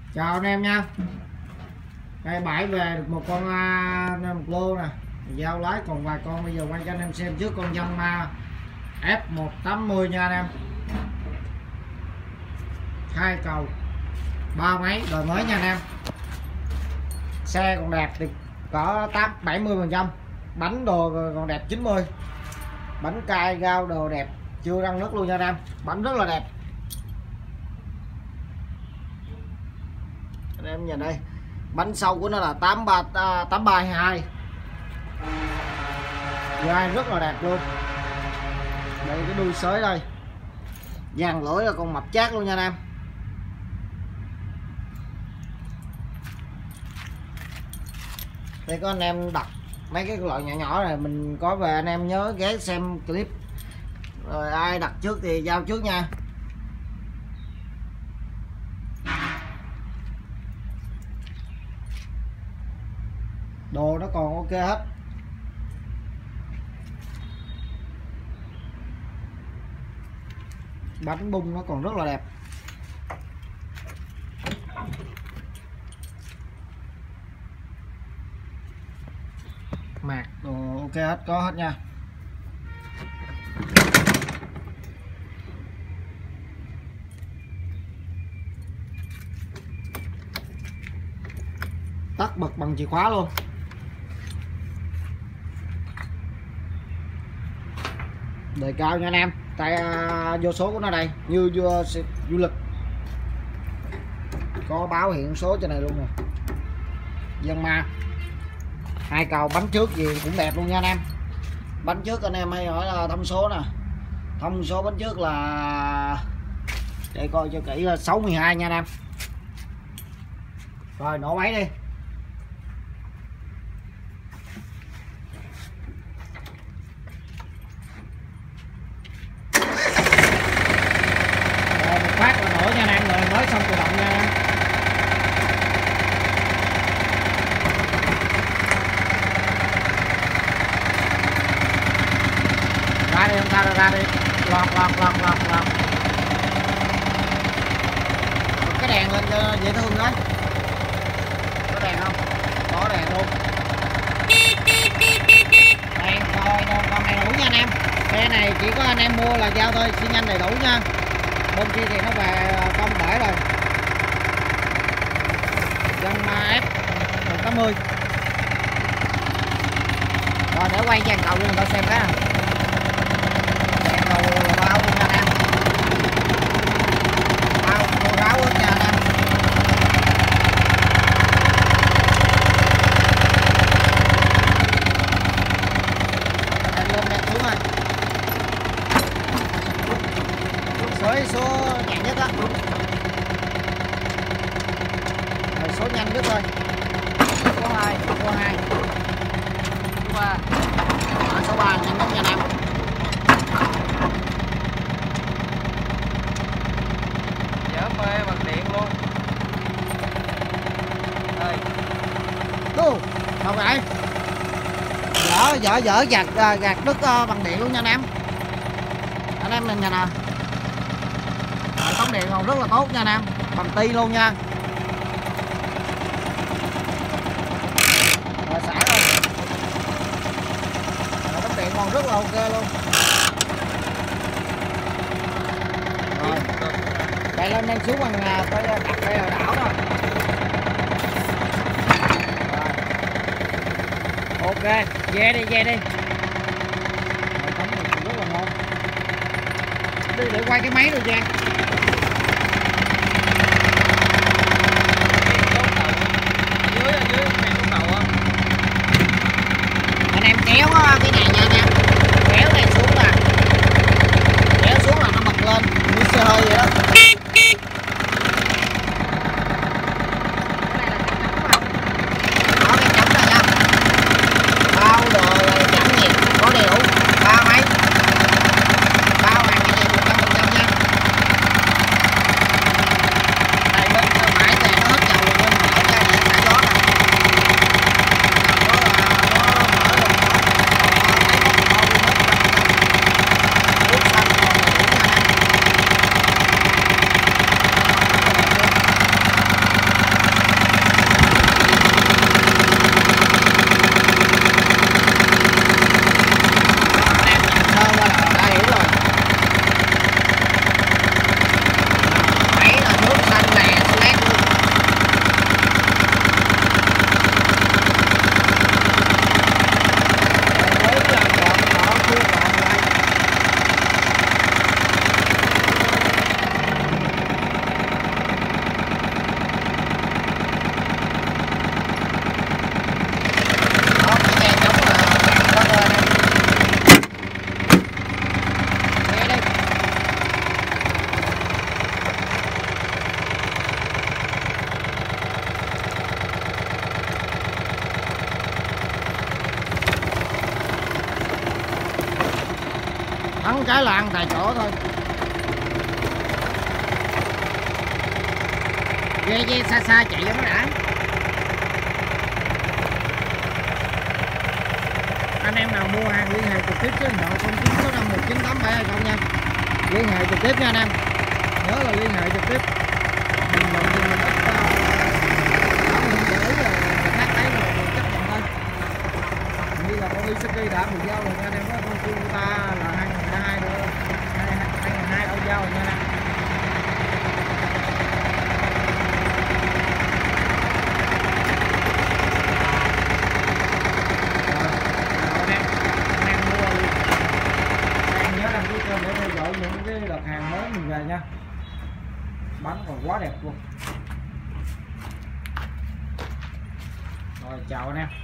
Chào anh em nha. Đây bãi về được một con một lô nè, giao lái còn vài con. Bây giờ quay cho anh em xem trước con Yanmar F180 nha anh em. 2 cầu 3 máy đời mới nha anh em. Xe còn đẹp thì có 70%, bánh đồ còn đẹp 90, bánh cai gao đồ đẹp, chưa răng nước luôn nha anh em. Bánh rất là đẹp anh em nhìn đây. Bánh sau của nó là 8322, gai rất là đẹp luôn. Đây cái đuôi xới đây, dàn lưỡi là còn mập chát luôn nha anh em. Đây có anh em đặt mấy cái loại nhỏ nhỏ này, mình có về anh em nhớ ghé xem clip rồi ai đặt trước thì giao trước nha. Đồ nó còn ok hết. Bánh bung nó còn rất là đẹp. Mạc đồ ok hết, có hết nha. Tắt bật bằng chìa khóa luôn. Đề cao nha anh em. Tay vô số của nó đây như du lịch, có báo hiện số trên này luôn nè. Yanmar 2 cầu, bánh trước gì cũng đẹp luôn nha anh em. Bánh trước anh em hay hỏi là thông số nè, thông số bánh trước là để coi cho kỹ là 62 nha anh em. Rồi nổ máy đi. Rồi một phát là nổ nha anh em, rồi mới xong tự động nha anh em. Ra đi, không sao đâu, ra đi. Lọt. Bật cái đèn lên cho dễ thương đấy. Có đèn không? Có đèn luôn. Đèn coi con này đủ nha anh em. Xe này chỉ có anh em mua là giao thôi, xi nhanh đầy đủ nha. Bên kia thì nó về công bể rồi. Yanmar F180. Rồi để quay dàn cầu cho người ta xem cái nào. Dàn cầu là bao luôn nha anh em. Bao cô ráo hết nha anh em. Đèn lên đèn xuống rồi. Sới số nhẹ nhất á. Rồi số nhanh nhất thôi. Số 2, số 2. Số 3. Số 3 nhanh nhất nha anh em. Dở mê bằng điện luôn. Đây. Đâu vậy? Dở gạt đứt bằng điện luôn nha anh em. Anh em mình nhìn nè. Hệ thống điện còn rất là tốt nha anh em, bằng ti luôn nha. Rồi xả luôn. Hệ thống điện còn rất là ok luôn. Rồi. Đây lên đang xuống bằng tôi đặt đây là đảo thôi. Ok, về đi. Hệ thống này rất là ngon. Đi để quay cái máy rồi nha. Anh em kéo cái này nha anh em. Kéo này xuống là nó bật lên như xe hơi vậy đó. Bao đồ giảm nhiệt có đầy đủ, 3 máy, bao hàng nhiệt 100% nha. bắn cái là ăn tại chỗ thôi. Ghê xa xa chạy cho nó đã. Anh em nào mua hàng liên hệ trực tiếp với điện thoại 09651987 không nha. Liên hệ trực tiếp nha anh em, nhớ là liên hệ trực tiếp. Mình nhận thì mình ít mình để ý là người khác thấy rồi mình chấp nhận thôi. Như là con Isuzu đã được giao rồi nha anh em, con Toyota là 2022 rồi, 2022 đâu giao rồi nha anh em. Để theo dõi những cái đợt hàng mới mình về nha. Bánh còn quá đẹp luôn. Rồi chào anh em.